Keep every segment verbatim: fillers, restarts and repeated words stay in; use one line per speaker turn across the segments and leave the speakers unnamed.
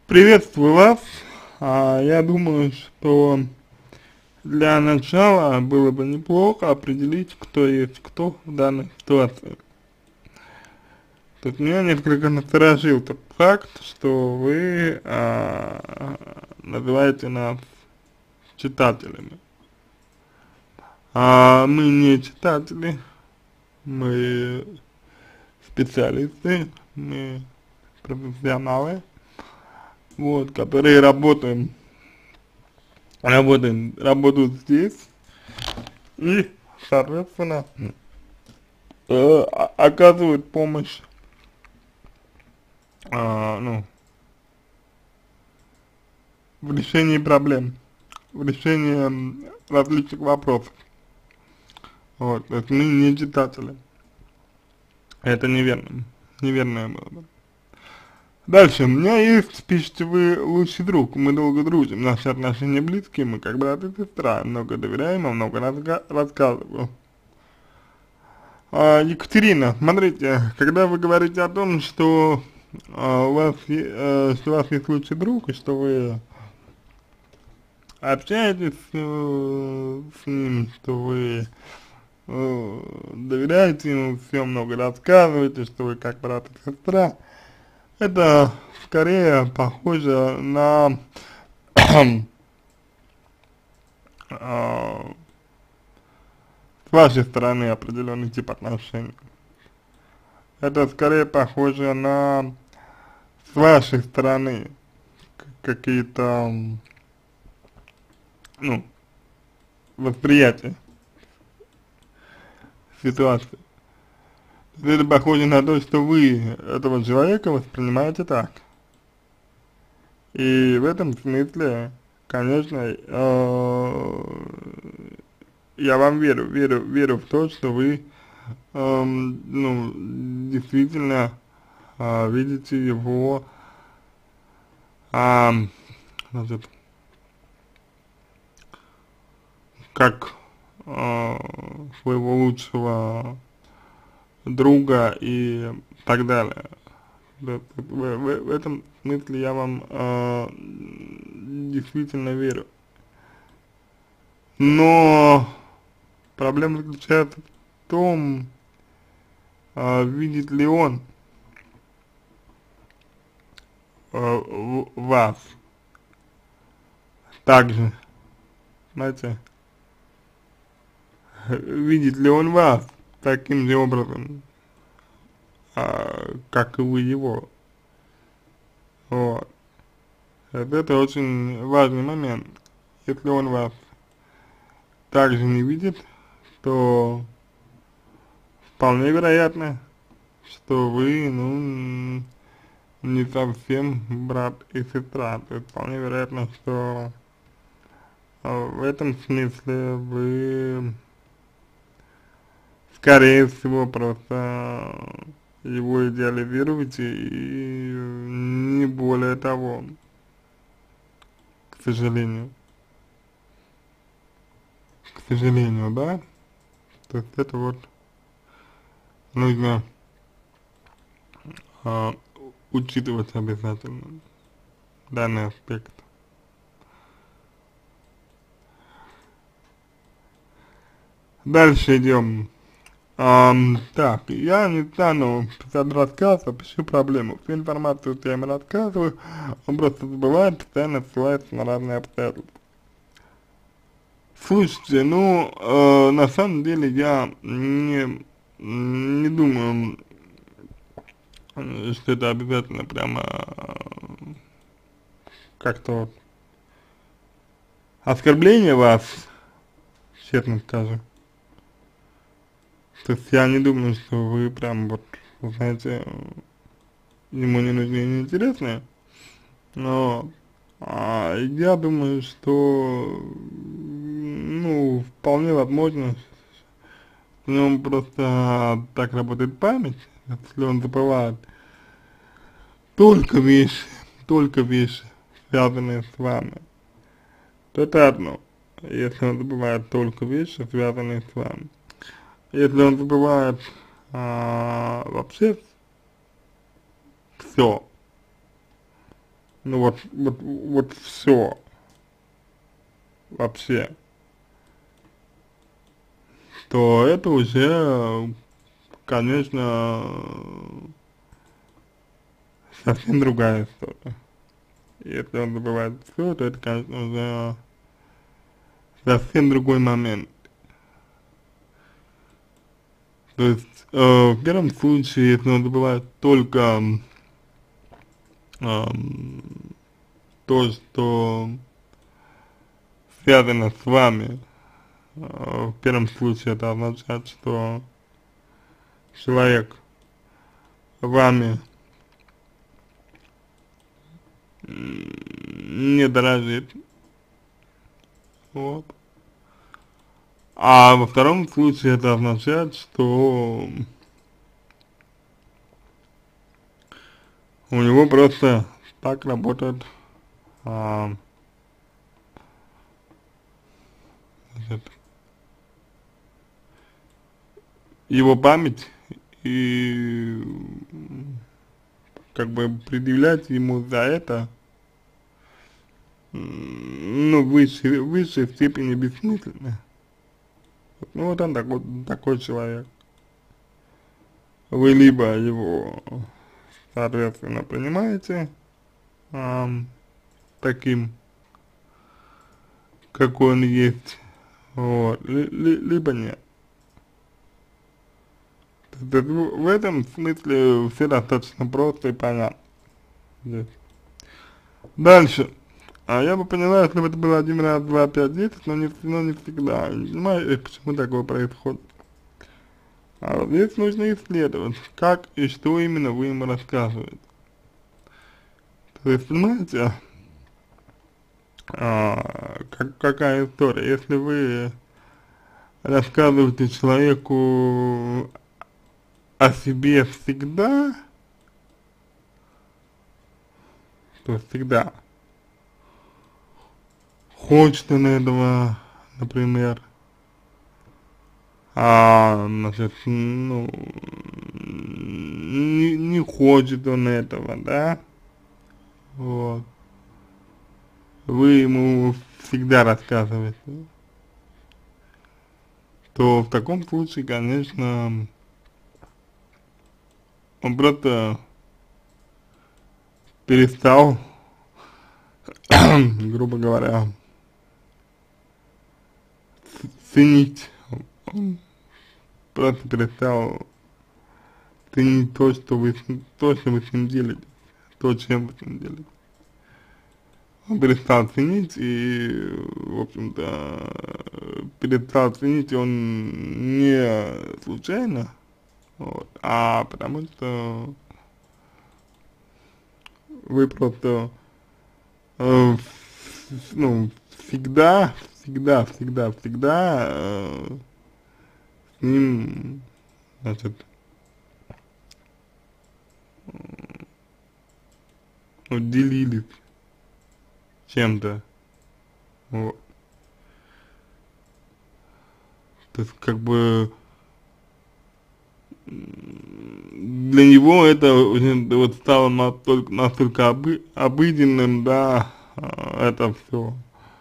Приветствую вас. А, я думаю, что для начала было бы неплохо определить, кто есть кто в данной ситуации. То есть меня несколько насторожил тот факт, что вы а, называете нас читателями. А мы не читатели, мы специалисты, мы профессионалы, вот, которые работаем, работаем, работают здесь и, соответственно, э, о- оказывают помощь, а, ну, в решении проблем, в решении м, различных вопросов. Вот, то есть мы не читатели. Это неверно, неверное было бы. Дальше, у меня есть, пишите вы, лучший друг, мы долго дружим, наши отношения близкие, мы как брат и сестра, много доверяем, а много раска рассказываю. А, Екатерина, смотрите, когда вы говорите о том, что а, у вас, е- э, что у вас есть лучший друг, и что вы общаетесь э, с ним, что вы э, доверяете ему, все много рассказываете, что вы как брат и сестра, это скорее похоже на а, с вашей стороны определенный тип отношений. Это скорее похоже на с вашей стороны какие-то, м, ну, восприятия ситуации. Это похоже на то, что вы этого человека воспринимаете так. И в этом смысле, конечно, э, я вам верю, верю, верю в то, что вы, эм, ну, действительно э, видите его, а, значит, как э, своего лучшего друга и так далее. Да, в, в- в этом смысле я вам э, действительно верю. Но проблема заключается в том, э, видит ли он э, в- вас также, знаете, видит ли он вас таким же образом, а, как и вы его. Вот. Вот это очень важный момент. Если он вас также не видит, то вполне вероятно, что вы, ну, не совсем брат и сестра. То есть вполне вероятно, что а, в этом смысле вы, скорее всего, просто его идеализируете и не более того, к сожалению. К сожалению, да? То есть это вот нужно а, учитывать обязательно данный аспект. Дальше идем. Ам, так, я не стану писать рассказ, опишу проблему. Всю информацию, что я ему рассказываю, он просто забывает, постоянно ссылается на разные обстоятельства. Слушайте, ну, э, на самом деле я не, не думаю, э, что это обязательно прямо э, как-то вот оскорбление вас, честно скажу. То есть я не думаю, что вы прям вот, знаете, ему не нужны и не интересны, но а, я думаю, что, ну, вполне возможно, в нем просто так работает память, если он забывает только вещи, только вещи, связанные с вами, то это одно. Если он забывает только вещи, связанные с вами. Если он забывает а, вообще все, ну вот, вот, вот все вообще, то это уже, конечно, совсем другая история. Если он забывает все, то это, конечно, уже совсем другой момент. То есть, э, в первом случае, если он забывает только эм, то, что связано с вами, э, в первом случае это означает, что человек вами не дорожит, вот. А во втором случае это означает, что у него просто так работает а, значит, его память, и как бы предъявлять ему за это, ну, в высшей, в высшей степени бессмысленно. Ну, вот он такой, такой человек. Вы либо его, соответственно, понимаете ам, таким, какой он есть, вот, ли, ли, либо нет. То есть в этом смысле все достаточно просто и понятно здесь. Дальше. А я бы поняла, если бы это было один раз, два, пять, десять, но не, но не всегда. Не понимаю, почему такое происходит. А вот здесь нужно исследовать, как и что именно вы ему рассказываете. То есть, понимаете, а, как, какая история, если вы рассказываете человеку о себе всегда, то всегда хочет он этого, например, а, значит, ну, не, не хочет он этого, да, вот, вы ему всегда рассказываете, то в таком случае, конечно, он просто перестал, грубо говоря, ценить, он просто перестал ценить то, что вы, то, что вы с ним делаете, то, чем вы с ним делаете. Он перестал ценить, и, в общем-то, перестал ценить он не случайно, вот, а потому что вы просто, э, ну, всегда, всегда, всегда, всегда э, с ним, значит, ну, делились чем-то, вот. То есть, как бы, для него это уже вот стало настолько, настолько обы, обыденным, да, а, это все,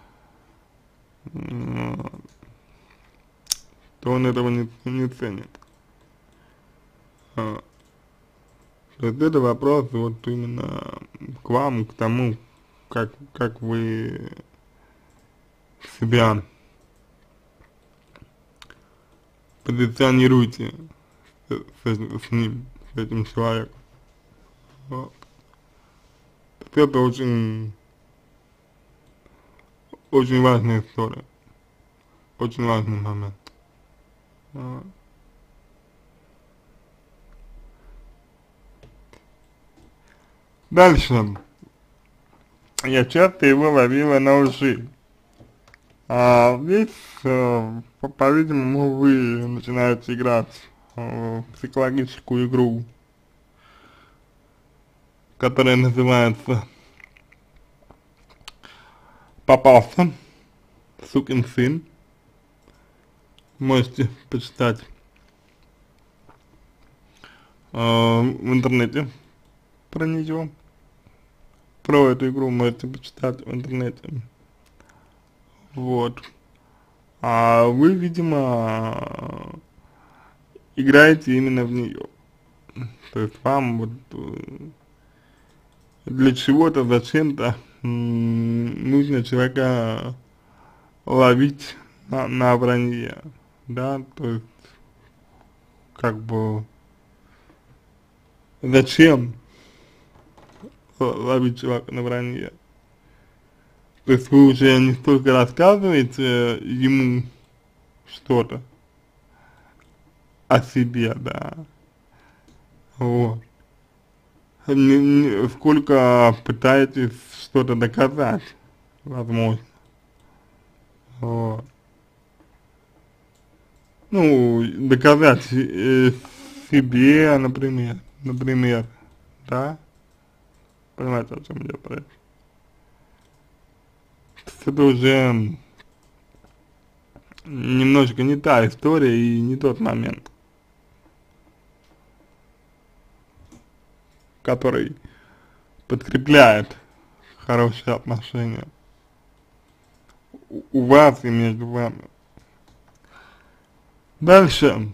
то он этого не, не ценит. А, то есть это вопрос вот именно к вам, к тому, как, как вы себя позиционируете с, с, с ним, с этим человеком. Вот. Это очень, очень важная история, очень важный момент. Вот. Дальше. Я часто его ловила на лжи. А здесь, э, по-видимому, вы начинаете играть э, в психологическую игру, которая называется «Попался, сукин сын». Можете почитать э, в интернете про нее, про эту игру можете почитать в интернете. Вот. А вы, видимо, играете именно в нее. То есть вам вот э, для чего-то, зачем-то нужно человека ловить на, на вранье, да, то есть как бы зачем ловить человека на вранье? То есть вы уже не столько рассказываете ему что-то о себе, да, вот, не, не, сколько пытаетесь что-то доказать, возможно, вот. Ну, доказать э, себе, например, например, да, понимаете, о чем идет речь. Это уже немножко не та история и не тот момент, который подкрепляет хорошие отношения у, у вас и между вами. Дальше.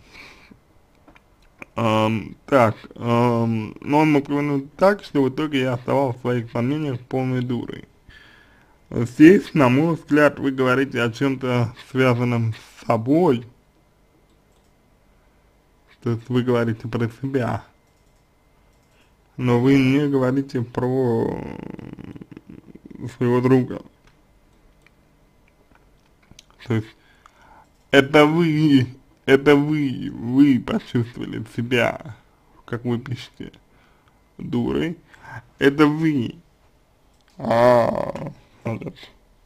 Эм, так, эм, но он мог повернуть так, что в итоге я оставался в своих сомнениях полной дурой. Здесь, на мой взгляд, вы говорите о чем-то связанном с собой, то есть вы говорите про себя, но вы не говорите про своего друга. То есть это вы, это вы, вы почувствовали себя, как вы пишете, дурой, это вы, а, вот,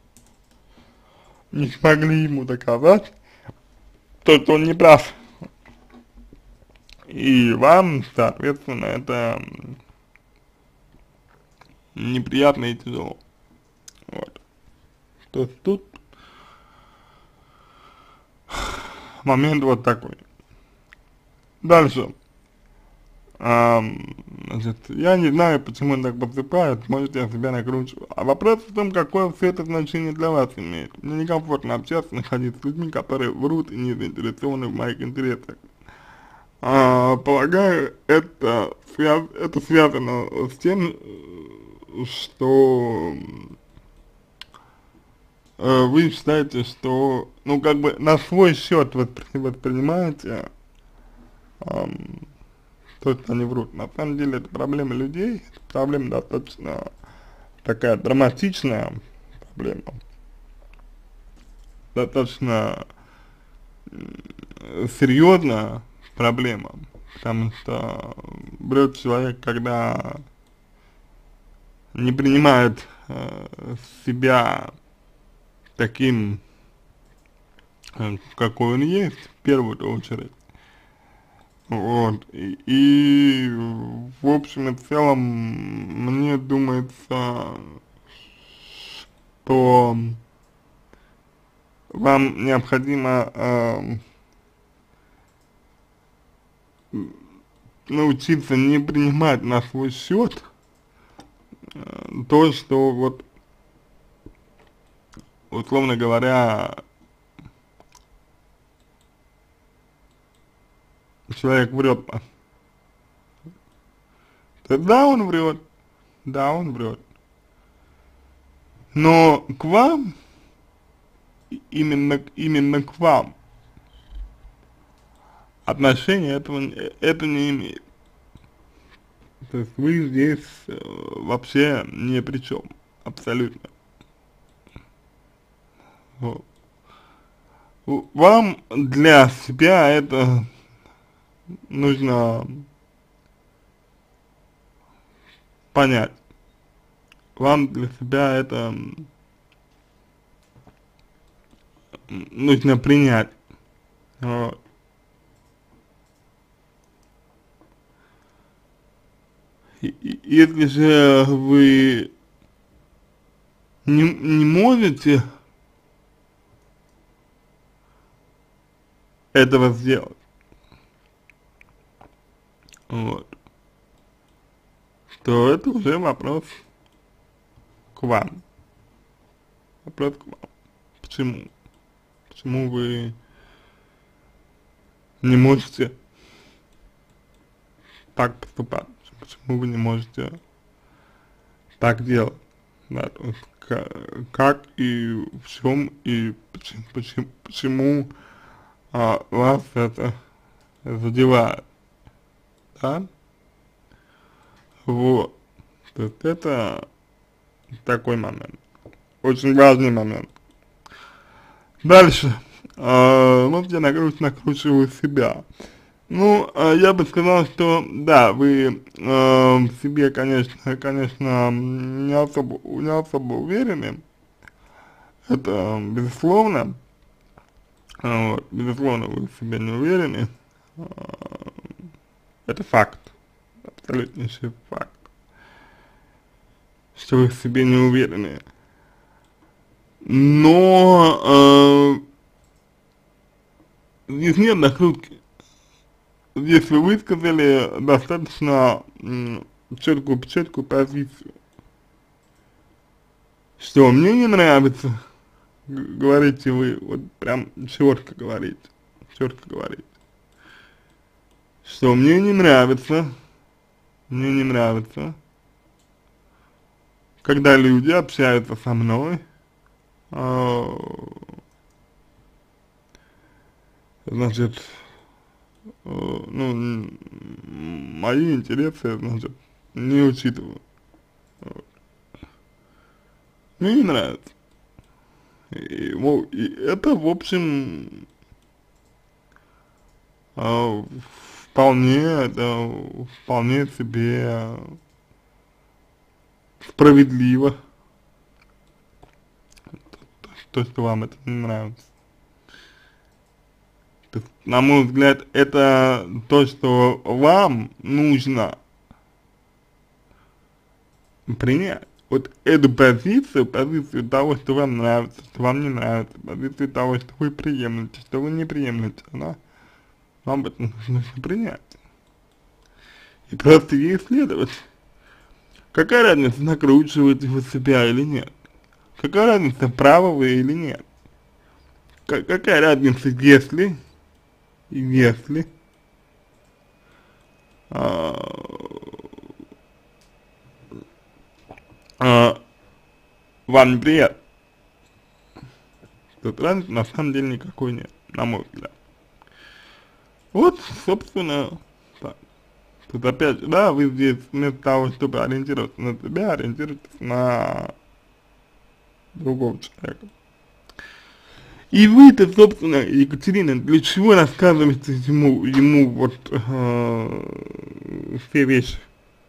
не смогли ему доказать, то, что он не прав. И вам, соответственно, это неприятно и тяжело. Вот. То есть тут момент вот такой. Дальше. А, значит, я не знаю, почему он так поступает, может, я себя накручиваю. А вопрос в том, какое все это значение для вас имеет. Мне некомфортно общаться, находиться с людьми, которые врут и не заинтересованы в моих интересах. А, полагаю, это, связ это связано с тем, что э, вы считаете, что, ну, как бы на свой счет воспри воспринимаете эм, то, что они врут. На самом деле это проблема людей, это проблема достаточно такая драматичная проблема, достаточно серьезная проблема, потому что врет человек, когда не принимает э, себя таким, э, какой он есть, в первую очередь. Вот, и, и в общем и целом, мне думается, что вам необходимо э, научиться не принимать на свой счет э, то, что вот, условно говоря, человек врет. Да, он врет, да, он врет. Но к вам, именно, именно к вам, отношения этого, это не имеет. То есть вы здесь э, вообще ни при чем, абсолютно. Вот. Вам для себя это нужно понять. Вам для себя это нужно принять. Вот. И, и, если же вы не, не можете этого сделать, вот, то это уже вопрос к вам. Вопрос к вам. Почему? Почему вы не можете так поступать? Почему вы не можете так делать? Да, то есть, как и в чем и почему, почему, почему а, вас это задевает, да? Вот. То есть это такой момент. Очень важный момент. Дальше. А, вот я накруч, накручиваю себя. Ну, а, я бы сказал, что да, вы э, в себе, конечно, конечно, не особо, не особо уверены. Это безусловно. А, вот, безусловно, вы в себе не уверены. А, это факт. Абсолютнейший факт. Что вы в себе не уверены. Но э, здесь нет накрутки. Здесь вы высказали достаточно четкую, четкую позицию. Что мне не нравится, говорите вы, вот прям четко говорите, четко говорите. Что мне не нравится, мне не нравится, когда люди общаются со мной, э, значит, э, ну, мои интересы, значит, не учитывают. Мне не нравится. И, и это, в общем, э, вполне, это вполне себе справедливо, то, что вам это не нравится. То есть, на мой взгляд, это то, что вам нужно принять. Вот эту позицию, позицию того, что вам нравится, что вам не нравится, позицию того, что вы приемлете, что вы не приемлете, да, вам это нужно принять. И просто ей исследовать. Какая разница, накручиваете вы себя или нет? Какая разница, правы вы или нет? К какая разница, если, если, а, а, вам неприятно? Тут разницы на самом деле никакой нет, на мой взгляд. Вот, собственно, так. Тут опять же, да, вы здесь вместо того, чтобы ориентироваться на себя, ориентируетесь на другого человека. И вы-то, собственно, Екатерина, для чего рассказываете ему, ему вот э, все вещи,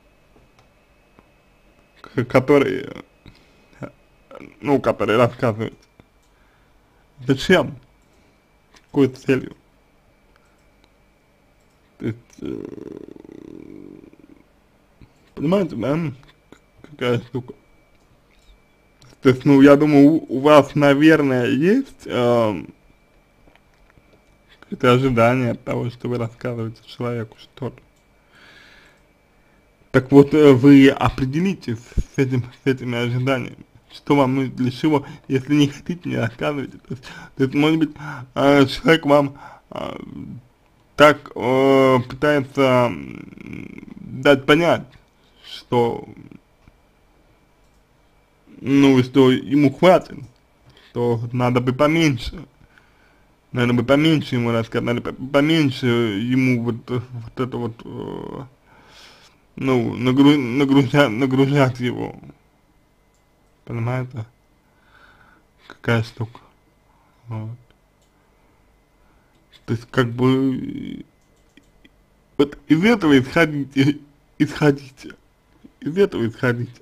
которые, ну, которые рассказываете? Зачем? С какой целью? То есть, э, понимаете, да, какая штука? То есть, ну, я думаю, у, у вас, наверное, есть э, какие-то ожидания от того, что вы рассказываете человеку что-то. Так вот, э, вы определитесь с, этим, с этими ожиданиями, что вам нужно, для чего, если не хотите, не рассказывайте. То есть, то есть может быть, э, человек вам э, так э, пытается дать понять, что, ну, что ему хватит, что надо бы поменьше, надо бы поменьше ему рассказать, надо бы поменьше ему вот, вот это вот, э, ну, нагру, нагружать, нагружать его, понимаете, какая штука, вот. То есть, как бы, вот из этого исходите, исходите, из этого исходите.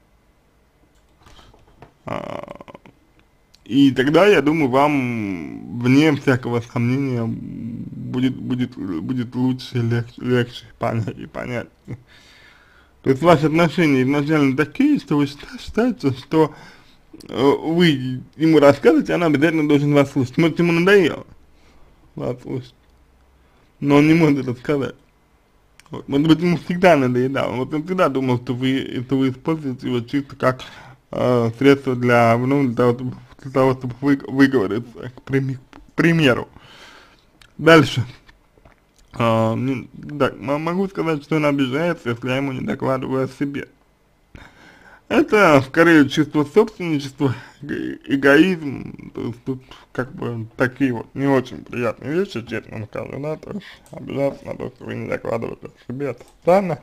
А, и тогда, я думаю, вам, вне всякого сомнения, будет, будет, будет лучше, легче, легче понять и понять. То есть, ваши отношения изначально такие, что вы считаете, что э, вы ему рассказываете, она обязательно должен вас слушать. Может, ему надоело вас слушать, но он не может рассказать. Вот. Может быть, ему всегда надоедало. Вот он всегда думал, что вы, что вы используете его чисто как э, средство для, ну, для того, для того, чтобы вы, выговориться, к, прими, к примеру. Дальше. А, не, так, могу сказать, что он обижается, если я ему не докладываю о себе. Это скорее чувство собственничества, эго- эгоизм, то есть тут как бы такие вот не очень приятные вещи, честно скажу, да, то есть обижаться на то, что вы не докладываете о себе, это странно.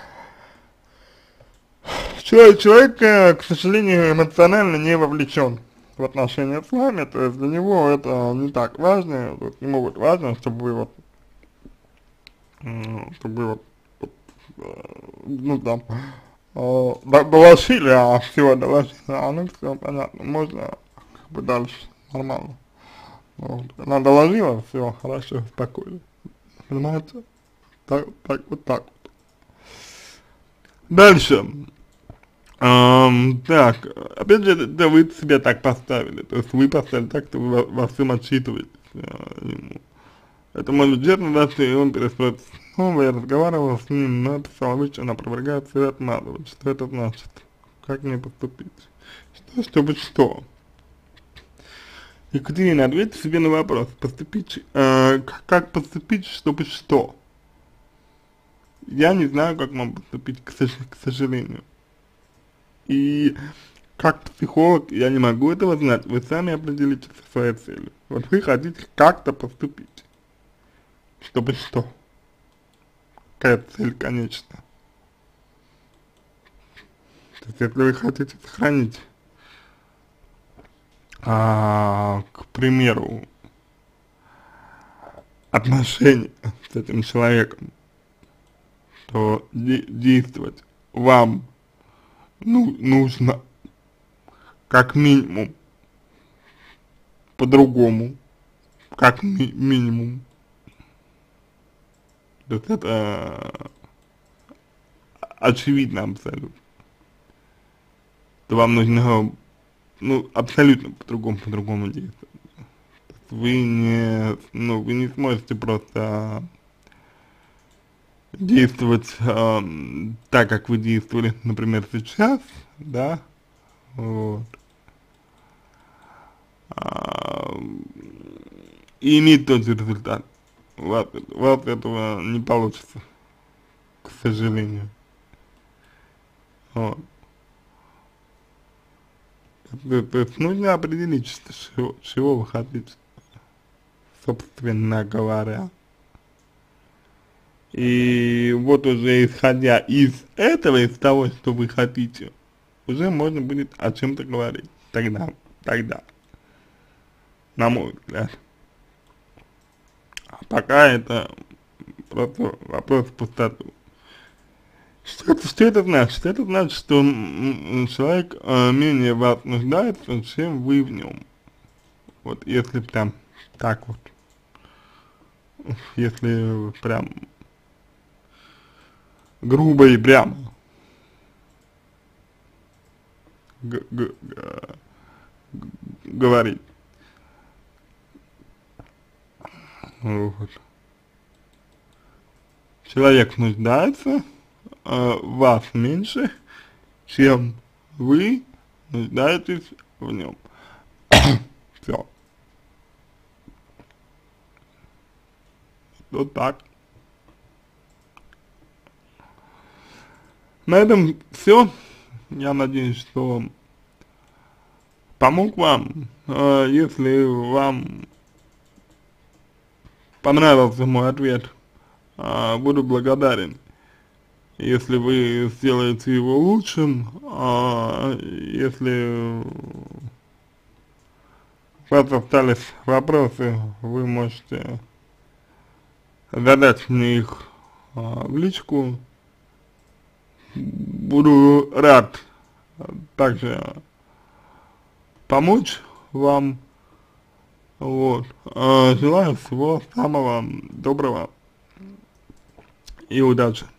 Человек, человек, э, к сожалению, эмоционально не вовлечен в отношения с вами, то есть для него это не так важно, вот, ему вот важно, чтобы вы вот, м, чтобы вы вот, вот, э, ну там, э, до- доложили, а все доложили, а ну все понятно, можно как бы дальше нормально. Вот. Она доложила, все хорошо, спокойно, понимаете? Так, так, вот так вот. Дальше. Ам, так, опять же, это, это вы себя так поставили, то есть вы поставили так, что вы во, во всем отчитываетесь э, ему. Это может честно даться, и он переспросит снова, я разговаривал с ним, но написал, обычно опровергает и отмазывает. Что это значит? Как мне поступить? Что, чтобы что? Екатерина, ответьте себе на вопрос, поступить, э, как, как поступить, чтобы что? Я не знаю, как вам поступить, к, сож к сожалению. И как психолог я не могу этого знать, вы сами определите со своей целью. Вот вы хотите как-то поступить, чтобы что? Какая цель, конечно. То есть если вы хотите сохранить, а, к примеру, отношения с этим человеком, то де действовать вам ну, нужно как минимум по-другому, как ми минимум. То есть это очевидно абсолютно. То вам нужно, ну, абсолютно по-другому, по-другому действовать. Вы не, ну, вы не сможете просто действовать э, так, как вы действовали, например, сейчас, да, вот, а, и иметь тот же результат. У вас, у вас этого не получится, к сожалению. Вот. То, то есть нужно определить, чего, чего вы хотите, собственно говоря. И вот уже исходя из этого, из того, что вы хотите, уже можно будет о чем-то говорить. Тогда, тогда, на мой взгляд. А пока это просто вопрос в пустоту. Что это, что это значит? Это значит, что м, человек э, менее в вас нуждается, чем вы в нем. Вот если прям так вот, если прям грубо и прямо г г г говорить. Вот. Человек нуждается э, в вас меньше, чем вы нуждаетесь в нем. Все. Вот так. На этом все. Я надеюсь, что помог вам. Э, если вам понравился мой ответ, э, буду благодарен, если вы сделаете его лучшим. Э, если у вас остались вопросы, вы можете задать мне их э, в личку. Буду рад также помочь вам. Вот. Э, желаю всего самого доброго и удачи.